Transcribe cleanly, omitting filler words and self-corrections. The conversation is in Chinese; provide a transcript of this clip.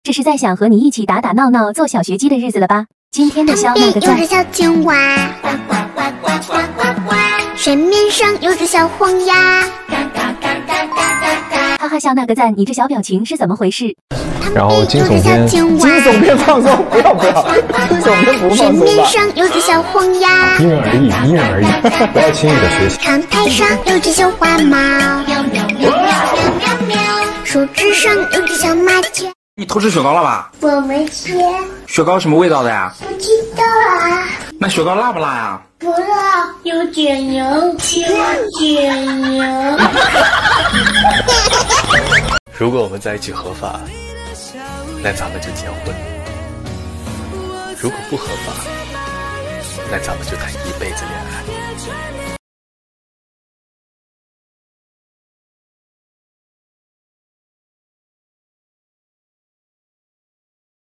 这是在想和你一起打打闹闹做小学鸡的日子了吧？今天的肖那个赞。 有只小青蛙，呱呱呱呱呱呱呱，水面上有只小黄鸭，嘎嘎嘎嘎嘎嘎嘎。 哈哈，肖那个赞，你这小表情是怎么回事？ 然后惊悚片放松，不要，惊悚片不放松吧。 水面上有只小黄鸭， 因人而异，不要轻易的学习。 窗台上有只小花猫，喵喵喵喵喵喵，树枝上有只小麻雀。 你偷吃雪糕了吧？ 我没吃。 雪糕什么味道的呀？ 不知道啊。 那雪糕辣不辣呀？ 不辣，有点油， 如果我们在一起合法，那咱们就结婚；如果不合法，那咱们就谈一辈子恋爱。